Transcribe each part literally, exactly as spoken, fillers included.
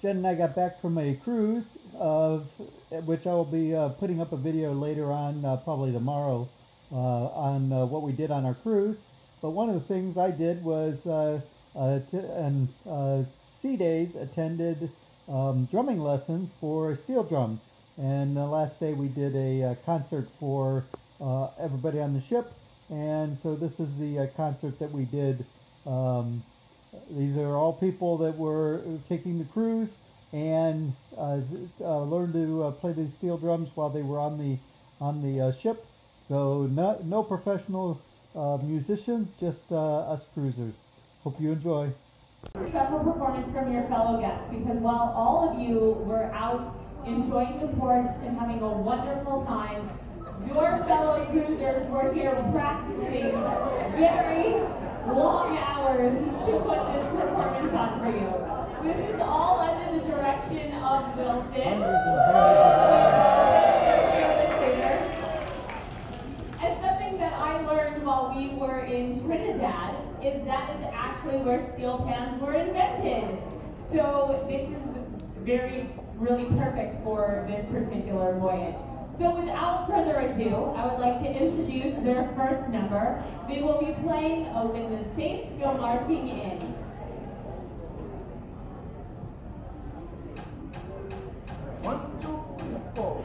Jen and I got back from a cruise, of which I will be uh, putting up a video later on, uh, probably tomorrow, uh, on uh, what we did on our cruise. But one of the things I did was, uh, uh, and uh, Sea Days attended um, drumming lessons for steel drum. And the last day we did a uh, concert for uh, everybody on the ship. And so this is the uh, concert that we did. Um, these are all people that were taking the cruise and uh, uh, learned to uh, play the steel drums while they were on the on the uh, ship. So no, no professional uh, musicians, just uh, us cruisers. Hope you enjoy. Special performance from your fellow guests, because while all of you were out enjoying the ports and having a wonderful time, your fellow cruisers were here practicing very long hours to put this performance on for you. This is all under the direction of Wilson. And something that I learned while we were in Trinidad is that is actually where steel pans were invented. So this is very, really perfect for this particular voyage. So without further ado, I would like to introduce their first number. They will be playing uh, When the Saints Go Marching In. One, two, three, four.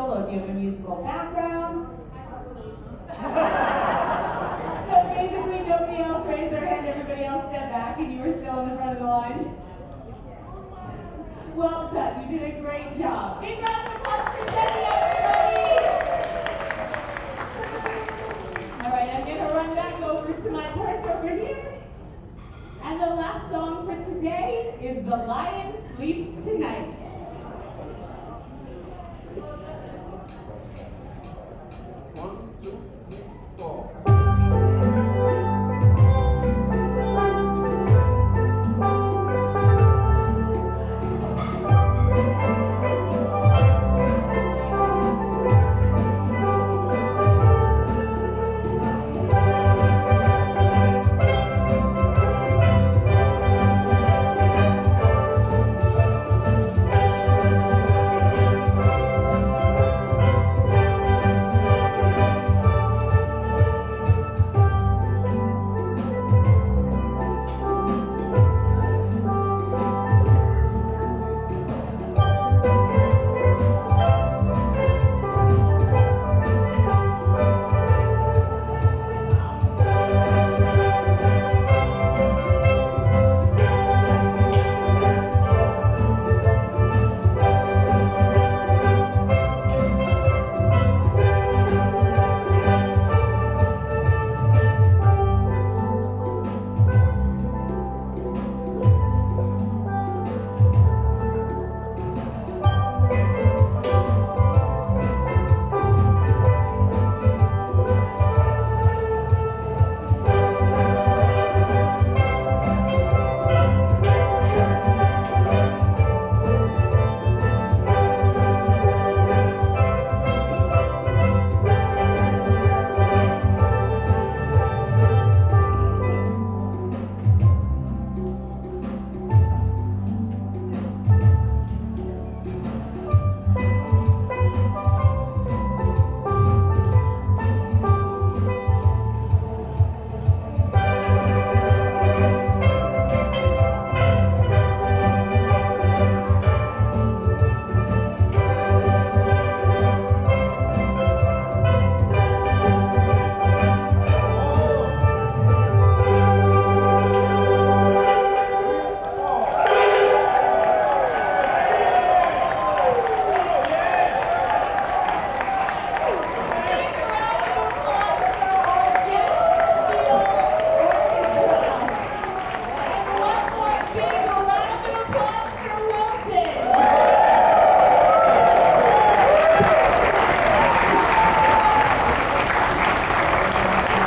solo? Do you have a musical background? So basically nobody else raised their hand, everybody else stepped back, and you were still in the front of the line? Well done, you did a great job. Big round of applause for Jenny, everybody! Alright, I'm going to run back over to my perch over here. And the last song for today is The Lion Sleeps Tonight. One, two, three, four.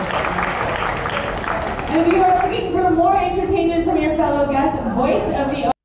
If you are looking for more entertainment from your fellow guests, Voice of the